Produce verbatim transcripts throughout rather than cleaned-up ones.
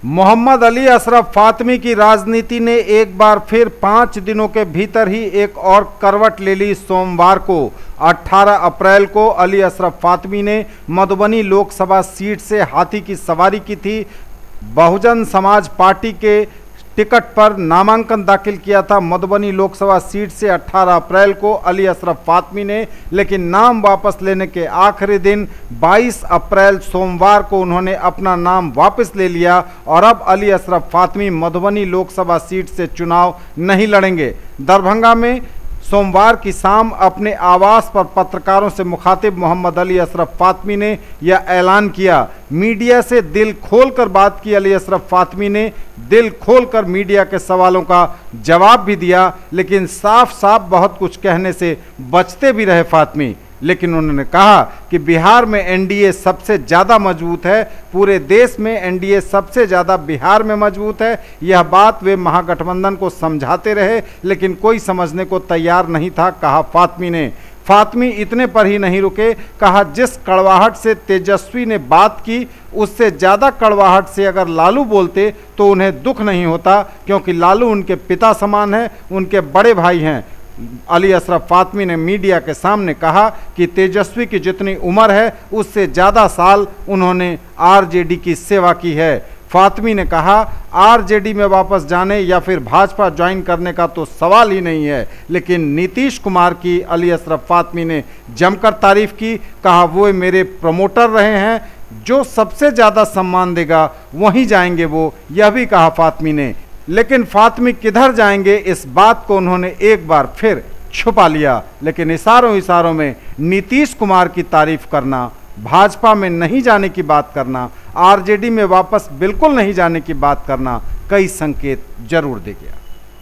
मोहम्मद अली अशरफ फातमी की राजनीति ने एक बार फिर पाँच दिनों के भीतर ही एक और करवट ले ली। सोमवार को अठारह अप्रैल को अली अशरफ फातमी ने मधुबनी लोकसभा सीट से हाथी की सवारी की थी। बहुजन समाज पार्टी के टिकट पर नामांकन दाखिल किया था मधुबनी लोकसभा सीट से अठारह अप्रैल को अली अशरफ फातमी ने, लेकिन नाम वापस लेने के आखिरी दिन बाईस अप्रैल सोमवार को उन्होंने अपना नाम वापस ले लिया और अब अली अशरफ फातमी मधुबनी लोकसभा सीट से चुनाव नहीं लड़ेंगे। दरभंगा में सोमवार की शाम अपने आवास पर पत्रकारों से मुखातिब मोहम्मद अली अशरफ फातमी ने यह ऐलान किया। मीडिया से दिल खोलकर बात की अली अशरफ फातमी ने, दिल खोलकर मीडिया के सवालों का जवाब भी दिया, लेकिन साफ साफ बहुत कुछ कहने से बचते भी रहे फातमी। लेकिन उन्होंने कहा कि बिहार में एनडीए सबसे ज़्यादा मजबूत है, पूरे देश में एनडीए सबसे ज़्यादा बिहार में मजबूत है। यह बात वे महागठबंधन को समझाते रहे, लेकिन कोई समझने को तैयार नहीं था, कहा फातमी ने। फातमी इतने पर ही नहीं रुके, कहा जिस कड़वाहट से तेजस्वी ने बात की उससे ज़्यादा कड़वाहट से अगर लालू बोलते तो उन्हें दुख नहीं होता, क्योंकि लालू उनके पिता समान है, उनके बड़े भाई हैं। अली अशरफ फातमी ने मीडिया के सामने कहा कि तेजस्वी की जितनी उम्र है उससे ज़्यादा साल उन्होंने आरजेडी की सेवा की है। फातमी ने कहा आरजेडी में वापस जाने या फिर भाजपा ज्वाइन करने का तो सवाल ही नहीं है, लेकिन नीतीश कुमार की अली अशरफ फातमी ने जमकर तारीफ की। कहा वो मेरे प्रमोटर रहे हैं, जो सबसे ज़्यादा सम्मान देगा वहीं जाएंगे वो, यह भी कहा फातमी ने। लेकिन फातमी किधर जाएंगे इस बात को उन्होंने एक बार फिर छुपा लिया, लेकिन इशारों इशारों में नीतीश कुमार की तारीफ करना, भाजपा में नहीं जाने की बात करना, आरजेडी में वापस बिल्कुल नहीं जाने की बात करना कई संकेत जरूर दे गया।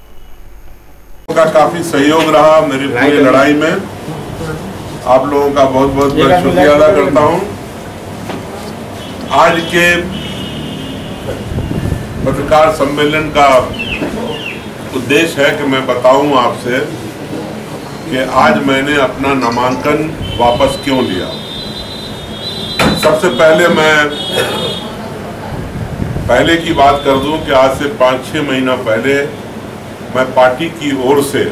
का काफी सहयोग रहा मेरी पूरी लड़ाई में, आप लोगों का बहुत बहुत शुक्रिया अदा करता हूं। आज के पत्रकार सम्मेलन का उद्देश्य है कि मैं बताऊं आपसे कि आज मैंने अपना नामांकन वापस क्यों लिया। सबसे पहले मैं पहले की बात कर दूं कि आज से पाँच छः महीना पहले मैं पार्टी की ओर से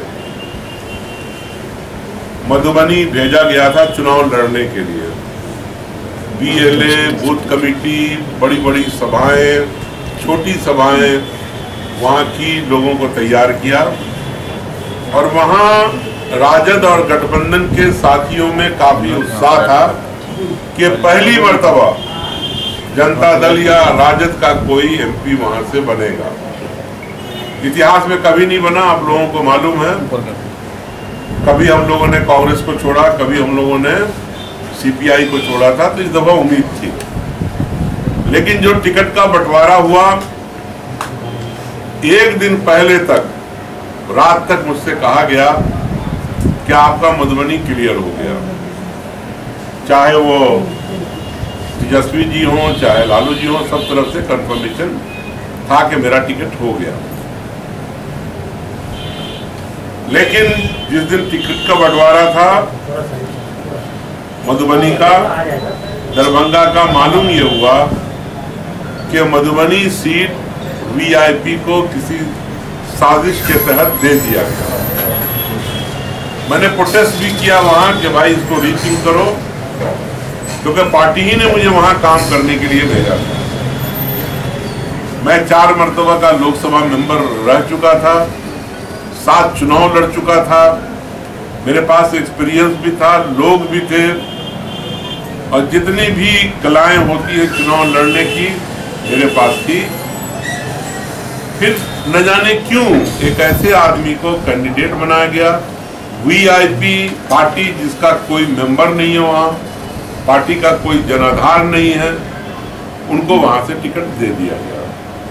मधुबनी भेजा गया था चुनाव लड़ने के लिए। बीएलए, बूथ कमेटी, बड़ी बड़ी सभाएं, छोटी सभाएं वहाँ की लोगों को तैयार किया और वहाँ राजद और गठबंधन के साथियों में काफी उत्साह था कि पहली मर्तबा जनता दल या राजद का कोई एमपी वहाँ से बनेगा। इतिहास में कभी नहीं बना, आप लोगों को मालूम है। कभी हम लोगों ने कांग्रेस को छोड़ा, कभी हम लोगों ने सीपीआई को छोड़ा था, तो इस दफा उम्मीद थी। लेकिन जो टिकट का बंटवारा हुआ, एक दिन पहले तक रात तक मुझसे कहा गया कि आपका मधुबनी क्लियर हो गया। चाहे वो तेजस्वी जी हों, चाहे लालू जी हों, सब तरफ से कंफर्मेशन था कि मेरा टिकट हो गया। लेकिन जिस दिन टिकट का बंटवारा था मधुबनी का, दरभंगा का, मालूम ये हुआ कि मधुबनी सीट वीआईपी को किसी साजिश के तहत दे दिया गया। मैंने प्रोटेस्ट भी किया वहां कि भाई इसको रीथिंक करो, क्योंकि पार्टी ही ने मुझे वहां काम करने के लिए भेजा था। मैं चार मर्तबा का लोकसभा मेंबर रह चुका था, सात चुनाव लड़ चुका था, मेरे पास एक्सपीरियंस भी था, लोग भी थे, और जितनी भी कलाएं होती है चुनाव लड़ने की मेरे पास थी। फिर न जाने क्यों एक ऐसे आदमी को कैंडिडेट बनाया गया। वीआईपी पार्टी जिसका कोई मेंबर नहीं है, वहाँ पार्टी का कोई जनाधार नहीं है, उनको वहां से टिकट दे दिया गया।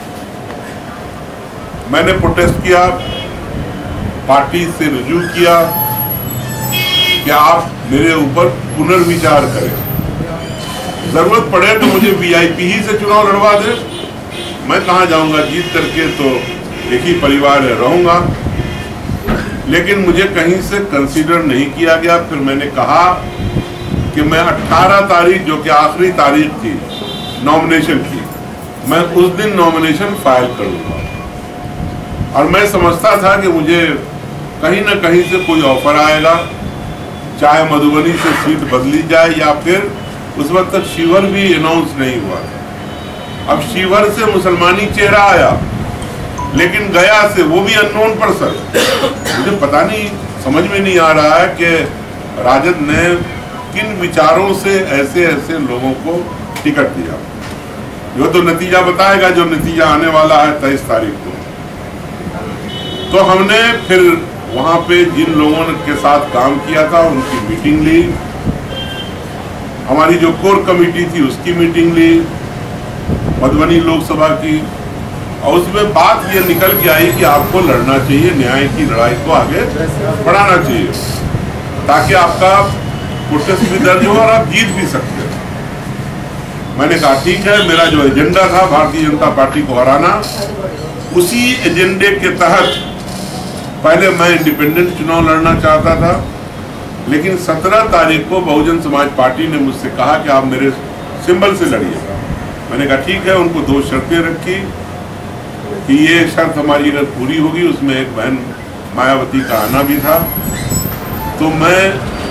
मैंने प्रोटेस्ट किया, पार्टी से रिज्यू किया कि आप मेरे ऊपर पुनर्विचार करें, जरूरत पड़े तो मुझे वीआईपी ही से चुनाव लड़वा दे, मैं कहाँ जाऊंगा, जीत करके तो एक ही परिवार में रहूंगा। लेकिन मुझे कहीं से कंसीडर नहीं किया गया। फिर मैंने कहा कि मैं अठारह तारीख, जो कि आखिरी तारीख थी नॉमिनेशन की, मैं उस दिन नॉमिनेशन फाइल करूंगा। और मैं समझता था कि मुझे कहीं ना कहीं से कोई ऑफर आएगा, चाहे मधुबनी से सीट बदली जाए या फिर उस वक्त तक शिवहर भी अनाउंस नहीं हुआ था। अब शिवहर से मुसलमानी चेहरा आया, लेकिन गया से वो भी अननोन पर्सन। मुझे पता नहीं, समझ में नहीं आ रहा है कि राजद ने किन विचारों से ऐसे ऐसे लोगों को टिकट दिया। जो तो नतीजा बताएगा, जो नतीजा आने वाला है तेईस तारीख को। तो हमने फिर वहां पे जिन लोगों के साथ काम किया था उनकी मीटिंग ली, हमारी जो कोर कमेटी थी उसकी मीटिंग ली, मधुबनी लोकसभा की, और उसमें बात ये निकल के आई कि आपको लड़ना चाहिए, न्याय की लड़ाई को आगे बढ़ाना चाहिए ताकि आपका प्रोटेस्ट भी दर्ज हो और आप जीत भी सकते हैं। मैंने कहा ठीक है, मेरा जो एजेंडा था भारतीय जनता पार्टी को हराना, उसी एजेंडे के तहत पहले मैं इंडिपेंडेंट चुनाव लड़ना चाहता था, लेकिन सत्रह तारीख को बहुजन समाज पार्टी ने मुझसे कहा कि आप मेरे सिंबल से लड़िए। मैंने कहा ठीक है। उनको दो शर्तें रखी कि ये शर्त हमारी अगर पूरी होगी, उसमें एक बहन मायावती का आना भी था, तो मैं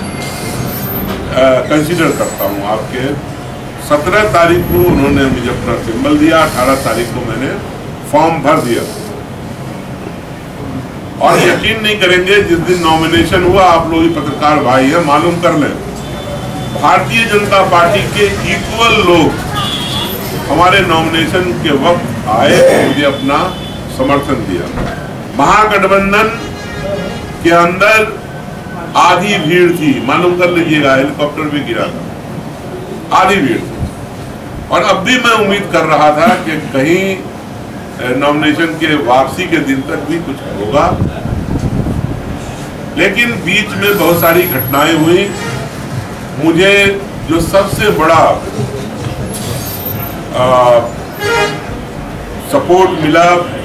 कंसीडर करता हूँ आपके। सत्रह तारीख को उन्होंने मुझे अपना सिंबल दिया, अठारह तारीख को मैंने फॉर्म भर दिया। और यकीन नहीं करेंगे, जिस दिन नॉमिनेशन हुआ, आप लोग ही पत्रकार भाई हैं, मालूम कर लें, भारतीय जनता पार्टी के इक्वल लोग हमारे नॉमिनेशन के वक्त आए, मुझे अपना समर्थन दिया। महागठबंधन के अंदर आधी भीड़ थी, मालूम कर लीजिएगा, हेलीकॉप्टर भी गिरा था, आधी भीड़ थी। और अब भी मैं उम्मीद कर रहा था कि कहीं नॉमिनेशन के वापसी के दिन तक भी कुछ होगा, लेकिन बीच में बहुत सारी घटनाएं हुई। मुझे जो सबसे बड़ा आ, सपोर्ट मिला,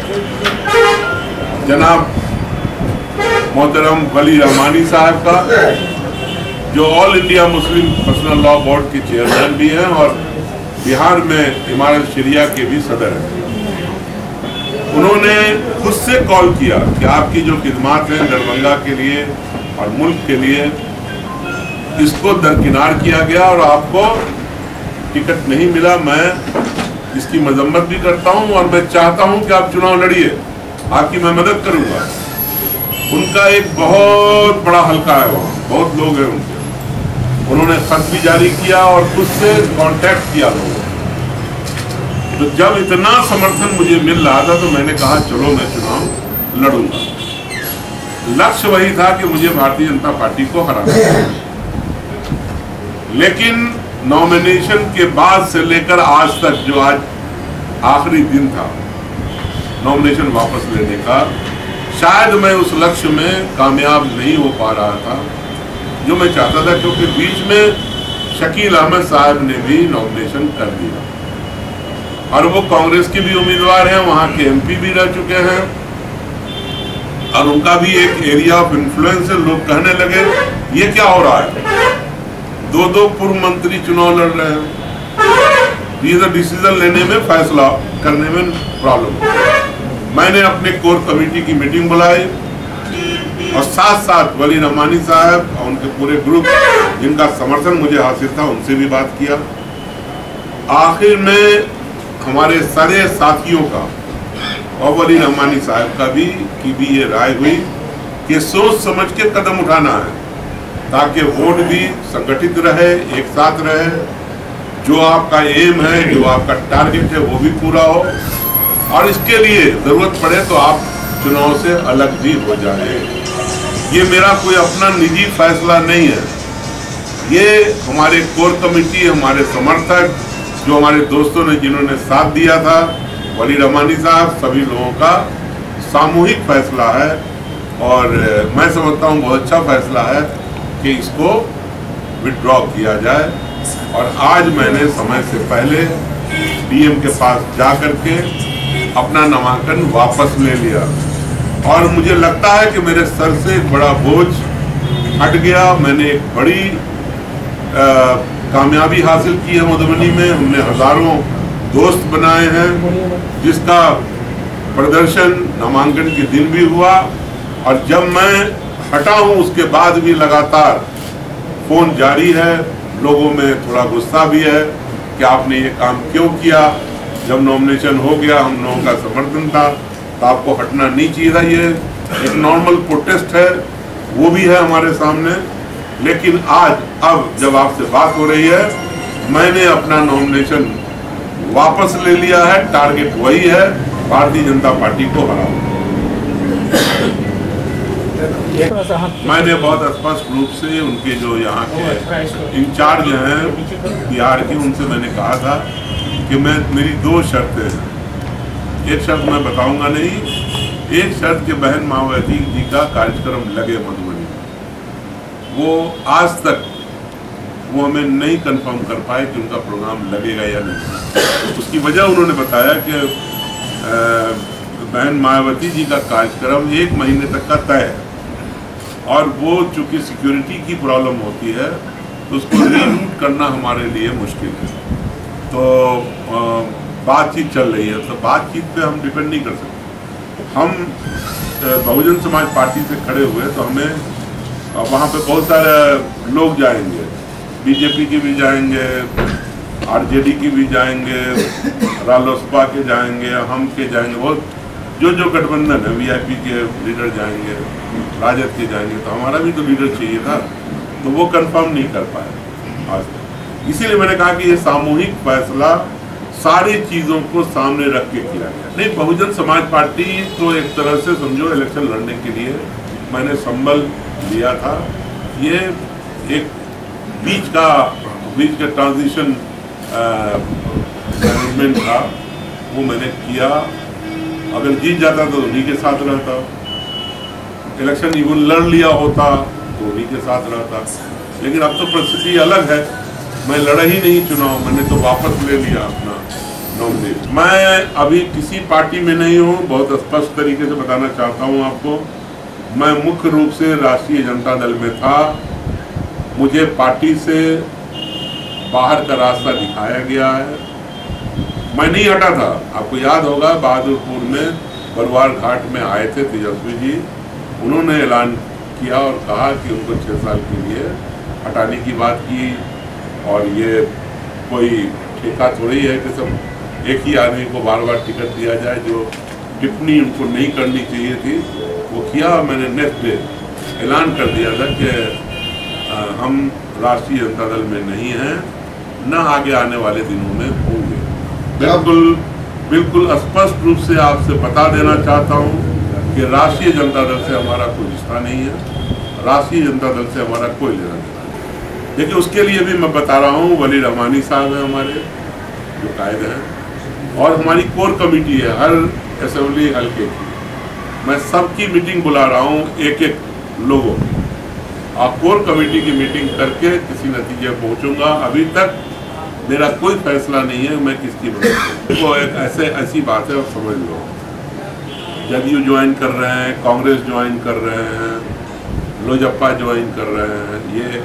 जनाब मोहतरम वली रहमानी साहब का, जो All India Muslim Personal Law Board के चेयरमैन भी हैं और बिहार में इमारत शरिया के भी सदर हैं। उन्होंने खुद से कॉल किया कि आपकी जो खिदमात हैं दरभंगा के लिए और मुल्क के लिए, इसको दरकिनार किया गया और आपको टिकट नहीं मिला। मैं इसकी मजम्मत भी करता हूं और मैं चाहता हूं कि आप चुनाव लड़िए, आपकी मैं मदद करूंगा। उनका एक बहुत बड़ा हल्का है, वहाँ बहुत लोग हैं उनके। उन्होंने खत भी जारी किया और खुद से कांटेक्ट किया लोगों। तो जब इतना समर्थन मुझे मिल रहा था तो मैंने कहा चलो मैं चुनाव लड़ूंगा। लक्ष्य वही था कि मुझे भारतीय जनता पार्टी को हराना। लेकिन नॉमिनेशन के बाद से लेकर आज तक, जो आज आखिरी दिन था नॉमिनेशन वापस लेने का, शायद मैं उस लक्ष्य में कामयाब नहीं हो पा रहा था जो मैं चाहता था, क्योंकि बीच में शकील अहमद साहब ने भी नॉमिनेशन कर दिया और वो कांग्रेस के भी उम्मीदवार हैं, वहाँ के एमपी भी रह चुके हैं और उनका भी एक एरिया ऑफ इन्फ्लुएंस है। लोग कहने लगे ये क्या हो रहा है, दो दो पूर्व मंत्री चुनाव लड़ रहे हैं, ये तो डिसीजन लेने में, फैसला करने में प्रॉब्लम। मैंने अपने कोर कमेटी की मीटिंग बुलाई और साथ साथ वली रहमानी साहब और उनके पूरे ग्रुप जिनका समर्थन मुझे हासिल था उनसे भी बात किया। आखिर में हमारे सारे साथियों का और वली रहमानी साहब का भी की भी ये राय हुई कि सोच समझ के कदम उठाना है ताकि वोट भी संगठित रहे, एक साथ रहे, जो आपका एम है, जो आपका टारगेट है वो भी पूरा हो, और इसके लिए जरूरत पड़े तो आप चुनाव से अलग भी हो जाए। ये मेरा कोई अपना निजी फैसला नहीं है, ये हमारे कोर कमेटी, हमारे समर्थक, जो हमारे दोस्तों ने जिन्होंने साथ दिया था, वली रहमानी साहब, सभी लोगों का सामूहिक फैसला है और मैं समझता हूँ बहुत अच्छा फैसला है कि इसको विड्रॉ किया जाए। और आज मैंने समय से पहले डीएम के पास जा करके अपना नामांकन वापस ले लिया और मुझे लगता है कि मेरे सर से एक बड़ा बोझ हट गया। मैंने एक बड़ी आ, कामयाबी हासिल की है मधुबनी में। हमने हजारों दोस्त बनाए हैं, जिसका प्रदर्शन नामांकन के दिन भी हुआ और जब मैं हटा हूं उसके बाद भी लगातार फोन जारी है। लोगों में थोड़ा गुस्सा भी है कि आपने ये काम क्यों किया। जब नॉमिनेशन हो गया, हम लोगों का समर्थन था, तो आपको हटना नहीं चाहिए था। ये एक नॉर्मल प्रोटेस्ट है, वो भी है हमारे सामने। लेकिन आज अब जब आपसे बात हो रही है, मैंने अपना नॉमिनेशन वापस ले लिया है। टारगेट वही है, भारतीय जनता पार्टी को हराना। मैंने बहुत स्पष्ट रूप से उनके जो यहाँ के इंचार्ज हैं बिहार के, उनसे मैंने कहा था कि मैं मेरी दो शर्तें हैं। एक शर्त मैं बताऊंगा नहीं, एक शर्त के बहन मायावती जी का कार्यक्रम लगे मधुबनी। वो आज तक वो हमें नहीं कंफर्म कर पाए कि उनका प्रोग्राम लगेगा या नहीं। उसकी वजह उन्होंने बताया कि बहन मायावती जी का कार्यक्रम एक महीने तक का तय है और वो चूंकि सिक्योरिटी की प्रॉब्लम होती है तो उसको रीरूट करना हमारे लिए मुश्किल है। तो बातचीत चल रही है, तो बातचीत पे हम डिपेंड नहीं कर सकते। हम बहुजन समाज पार्टी से खड़े हुए तो हमें वहाँ पे बहुत सारे लोग जाएंगे, बीजेपी के भी जाएंगे, आरजेडी की भी जाएंगे, रालोसपा के जाएंगे, हम के जाएंगे, बहुत जो जो गठबंधन है, वीआईपी के लीडर जाएंगे, राजद के जाएंगे। तो हमारा भी तो लीडर चाहिए था, तो वो कंफर्म नहीं कर पाए आज तक। इसीलिए मैंने कहा कि ये सामूहिक फैसला सारी चीज़ों को सामने रख के किया गया। नहीं, बहुजन समाज पार्टी तो एक तरह से समझो इलेक्शन लड़ने के लिए मैंने संबल लिया था। ये एक बीच का बीच का ट्रांजिशन मैनेजमेंट था, वो मैंने किया। अगर जीत जाता तो उन्हीं के साथ रहता, इलेक्शन इवन लड़ लिया होता तो उन्हीं के साथ रहता। लेकिन अब तो परिस्थिति अलग है, मैं लड़ा ही नहीं चुनाव, मैंने तो वापस ले लिया अपना नॉमिनेशन। मैं अभी किसी पार्टी में नहीं हूँ, बहुत स्पष्ट तरीके से बताना चाहता हूँ आपको। मैं मुख्य रूप से राष्ट्रीय जनता दल में था। मुझे पार्टी से बाहर का रास्ता दिखाया गया है, मैं नहीं हटा था। आपको याद होगा बहादुरपुर में बरवार घाट में आए थे तेजस्वी जी, उन्होंने ऐलान किया और कहा कि उनको छः साल के लिए हटाने की बात की। और ये कोई ठेका थोड़ी है कि सब एक ही आदमी को बार बार टिकट दिया जाए। जो टिप्पणी उनको नहीं करनी चाहिए थी वो किया। मैंने नेक्स्ट डे ऐलान कर दिया था कि हम राष्ट्रीय जनता दल में नहीं हैं, न आगे आने वाले दिनों में होंगे। बिल्कुल बिल्कुल स्पष्ट रूप से आपसे बता देना चाहता हूँ कि राष्ट्रीय जनता दल से हमारा कोई रिश्ता नहीं है, राष्ट्रीय जनता दल से हमारा कोई लेना देना नहीं। देखिए, उसके लिए भी मैं बता रहा हूँ, वली रहमानी साहब हैं हमारे जो कायद हैं, और हमारी कोर कमेटी है हर असेंबली हल्के की। मैं सबकी मीटिंग बुला रहा हूँ, एक एक लोगों की, और कोर कमेटी की मीटिंग करके किसी नतीजे पहुँचूंगा। अभी तक मेरा कोई फैसला नहीं है मैं किसकी मदद। वो एक ऐसे ऐसी बात है, आप समझ लो, जदयू ज्वाइन कर रहे हैं, कांग्रेस ज्वाइन कर रहे हैं, लोजपा ज्वाइन कर रहे हैं, ये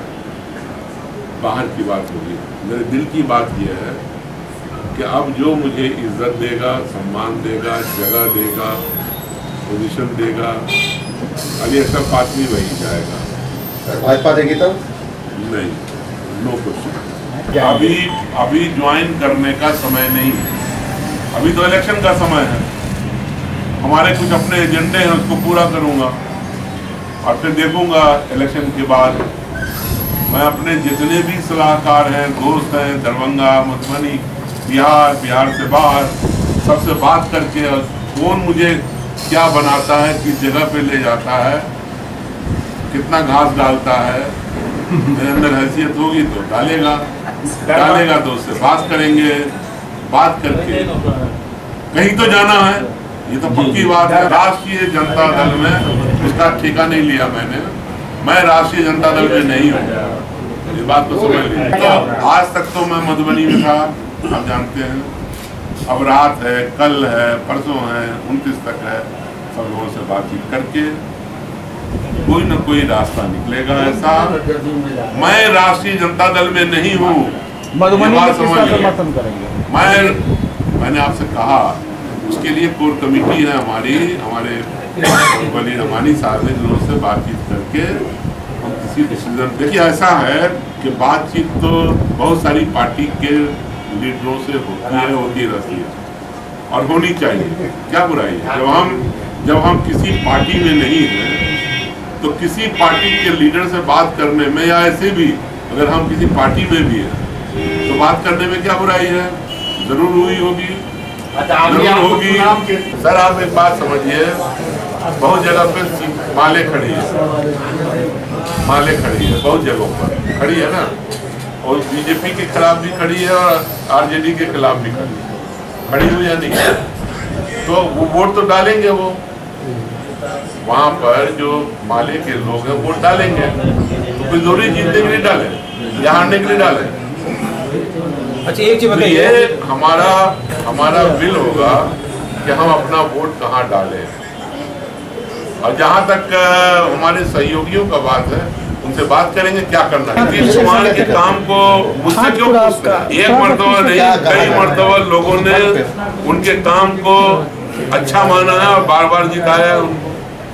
बाहर की बात होगी। मेरे दिल की बात यह है कि अब जो मुझे इज्जत देगा, सम्मान देगा, जगह देगा, पोजीशन देगा, अली अशरफ फातमी वही जाएगा। भाजपा देगी तब नहीं, नो क्वेश्चन। अभी अभी ज्वाइन करने का समय नहीं है, अभी तो इलेक्शन का समय है। हमारे कुछ अपने एजेंडे हैं, उसको पूरा करूंगा और फिर देखूंगा इलेक्शन के बाद मैं अपने जितने भी सलाहकार हैं, दोस्त हैं, दरभंगा, मधुबनी, बिहार, बिहार से बाहर, सबसे बात करके कौन मुझे क्या बनाता है, किस जगह पे ले जाता है, कितना घास डालता है, मेरे अंदर हैसियत होगी तो डालेगा, डालेगा तो उससे बात करेंगे, बात करके कहीं तो जाना है। ये तो पक्की बात है। राष्ट्रीय जनता दल में उसका ठेका नहीं लिया मैंने, मैं राष्ट्रीय जनता दल में नहीं हूँ, इस बात को समझ लीजिए। तो आज तक तो मैं मधुबनी में था, आप जानते हैं। अब रात है, कल है, परसों है, उनतीस तक है, सब लोगों से बातचीत करके कोई न कोई रास्ता निकलेगा। ऐसा मैं राष्ट्रीय जनता दल में नहीं हूँ, मधुबनी में किसका समर्थन करेंगे? मैं मैंने आपसे कहा उसके लिए कोर कमेटी है हमारी, हमारे वली रहमानी साहब ने जिन्होंने से बातचीत करके हम किसी डिसीजन। देखिए ऐसा है कि बातचीत तो बहुत सारी पार्टी के लीडरों से होती है, होती रहती है और होनी चाहिए, क्या बुराई है। जब हम जब हम किसी पार्टी में नहीं हैं तो किसी पार्टी के लीडर से बात करने में, या ऐसे भी अगर हम किसी पार्टी में भी हैं तो बात करने में क्या बुराई है, जरूर हुई होगी, जरूर होगी। सर आप एक बात समझिए, बहुत जगह पे माले खड़ी है, माले खड़ी है बहुत जगहों पर खड़ी है ना, और बीजेपी के खिलाफ भी खड़ी है और आरजेडी के खिलाफ भी खड़ी है, खड़ी हुई या नहीं, तो वो वोट तो डालेंगे, वो वहाँ पर जो माले के लोग हैं वोट डालेंगे, तो कोई जरूरी जीतने के लिए डाले या हारने के लिए डाले। अच्छा एक चीज बताइए, तो ये हमारा हमारा बिल होगा कि हम अपना वोट कहाँ डालें, और जहाँ तक हमारे सहयोगियों का बात है उनसे बात करेंगे क्या करना है। नीतीश कुमार के काम को मुझसे क्यों पूछते हैं, एक मरतबा नहीं कई मरतबा लोगों ने उनके काम को अच्छा माना है और बार बार जिताया है।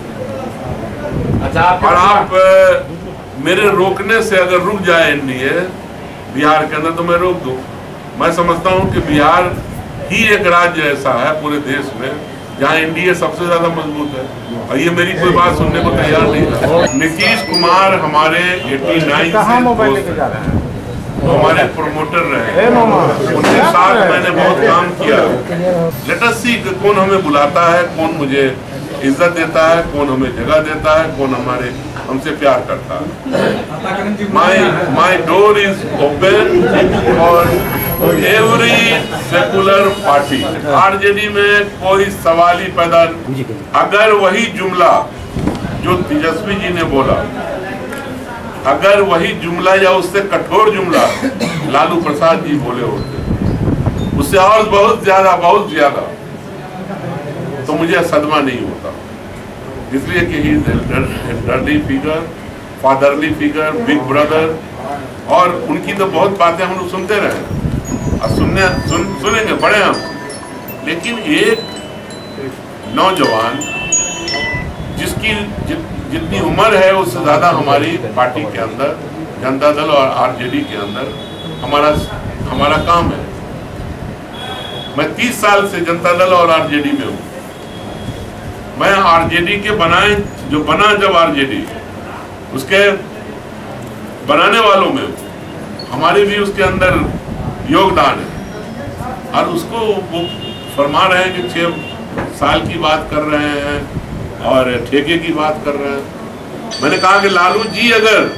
और आप मेरे रोकने से अगर रुक जाए एनडीए बिहार के अंदर तो मैं रोक दूं। मैं समझता हूं कि बिहार ही एक राज्य ऐसा है पूरे देश में जहां एनडीए सबसे ज्यादा मजबूत है, और ये मेरी कोई बात सुनने को तैयार नहीं था। नीतीश कुमार हमारे नवासी से हमारे प्रोमोटर रहे, उनके साथ मैंने बहुत काम किया। लेट अस सी कौन हमें बुलाता है, कौन मुझे इज्जत देता है, कौन हमें जगह देता है, कौन हमारे हमसे प्यार करता है। My my door is open for every secular party. RJD में कोई सवाल ही पैदा, अगर वही जुमला जो तेजस्वी जी ने बोला, अगर वही जुमला या उससे कठोर जुमला लालू प्रसाद जी बोले होते, उससे और बहुत ज्यादा बहुत ज्यादा, तो मुझे सदमा नहीं होता। इसलिए कि he elderly figure, fatherly figure, big brother, और उनकी तो बहुत बातें हम लोग सुनते रहे और सुनने सुन, सुनेंगे बड़े हम। लेकिन एक नौजवान जिसकी जि, जितनी उम्र है उससे ज्यादा हमारी पार्टी के अंदर, जनता दल और आरजेडी के अंदर हमारा हमारा काम है। मैं तीस साल से जनता दल और आरजेडी में हूँ। मैं आरजेडी के बनाए जो बना जब आरजेडी उसके बनाने वालों में हमारे भी उसके अंदर योगदान है, और उसको वो फरमा रहे हैं कि छह साल की बात कर रहे हैं और ठेके की बात कर रहे हैं। मैंने कहा कि लालू जी अगर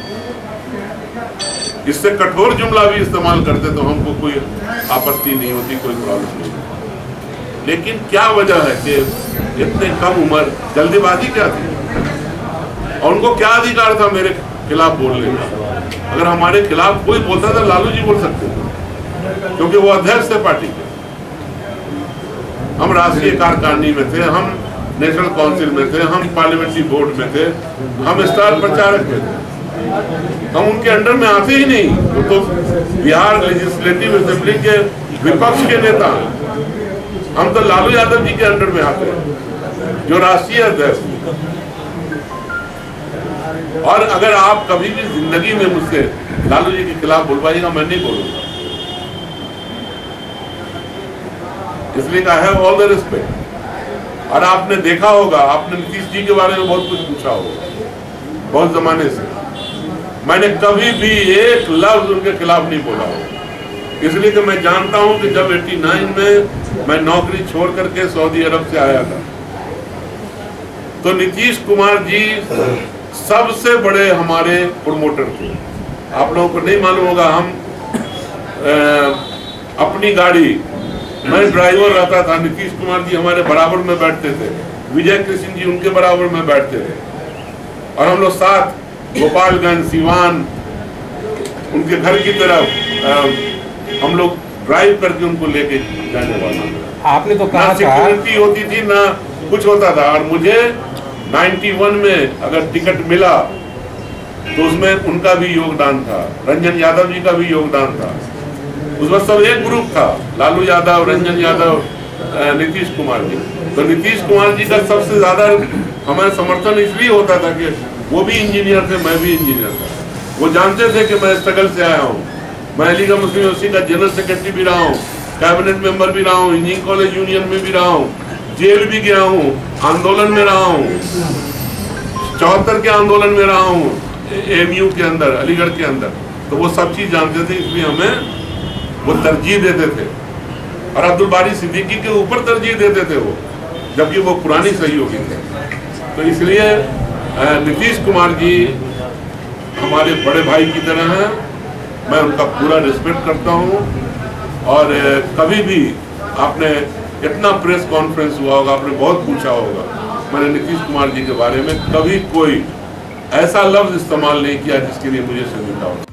इससे कठोर जुमला भी इस्तेमाल करते तो हमको कोई आपत्ति नहीं होती, कोई प्रॉब्लम नहीं। लेकिन क्या वजह है कि इतने कम उम्र, जल्दीबाजी क्या थी, और उनको क्या अधिकार था मेरे खिलाफ बोलने का। अगर हमारे खिलाफ कोई बोलता था लालू जी बोल सकते थे, क्योंकि वो अध्यक्ष थे पार्टी के, हम राष्ट्रीय कार्यकारिणी में थे, हम नेशनल काउंसिल में थे, हम पार्लियामेंट्री बोर्ड में थे, हम स्टार प्रचारक में थे, हम उनके अंडर में आते ही नहीं। वो तो बिहार लेजिस्लेटिव असेंबली के विपक्ष के नेता, हम तो लालू यादव जी के अंडर में आते हैं जो राष्ट्रीय अध्यक्ष। और अगर आप कभी भी जिंदगी में मुझसे लालू जी के खिलाफ बोलवाइएगा, मैं नहीं बोलूंगा, इसलिए I have all the respect. और आपने देखा होगा, आपने नीतीश जी के बारे में बहुत कुछ पूछा होगा, बहुत जमाने से मैंने कभी भी एक लफ्ज उनके खिलाफ नहीं बोला होगा, इसलिए कि मैं जानता हूं कि जब नवासी में मैं नौकरी छोड़ करके सऊदी अरब से आया था तो नीतीश कुमार जी सबसे बड़े हमारे प्रोमोटर थे। आप लोगों को नहीं मालूम होगा, हम आ, अपनी गाड़ी, मैं ड्राइवर रहता था, नीतीश कुमार जी हमारे बराबर में बैठते थे, विजय कृष्ण जी उनके बराबर में बैठते थे, और हम लोग साथ गोपालगंज, सिवान, उनके घर की तरफ हम लोग ड्राइव करके उनको लेके जाने वाला। आपने तो कहा ना सिक्योरिटी होती थी ना कुछ होता था, और मुझे इक्यानवे में अगर टिकट मिला तो उसमें उनका भी योगदान था, रंजन यादव जी का भी योगदान था। उस वक्त सब एक ग्रुप था, लालू यादव, रंजन यादव, नीतीश कुमार जी। तो नीतीश कुमार जी का सबसे ज्यादा हमारा समर्थन इसलिए होता था कि वो भी इंजीनियर थे, मैं भी इंजीनियर था। वो जानते थे कि मैं स्ट्रगल से आया हूँ। मैं अलीगढ़ मुस्लिम यूनिवर्सिटी का जनरल सेक्रेटरी भी रहा हूँ, कैबिनेट मेंबर भी रहा हूँ, इंजीनियरिंग कॉलेज यूनियन में भी रहा हूँ, जेल भी गया हूँ, आंदोलन में रहा हूँ, चौहत्तर के आंदोलन में रहा हूँ एएमयू के अंदर, अलीगढ़ के अंदर। तो वो सब चीज जानते थे, इसलिए हमें वो तरजीह देते थे और अब्दुल बारी सिद्दीकी के ऊपर तरजीह देते थे वो, जबकि वो पुरानी सहयोगी थे। तो इसलिए नीतीश कुमार जी हमारे बड़े भाई की तरह हैं, मैं उनका पूरा रिस्पेक्ट करता हूँ। और कभी भी आपने इतना प्रेस कॉन्फ्रेंस हुआ होगा, आपने बहुत पूछा होगा, मैंने नीतीश कुमार जी के बारे में कभी कोई ऐसा लफ्ज इस्तेमाल नहीं किया जिसके लिए मुझे शर्मिंदा हो।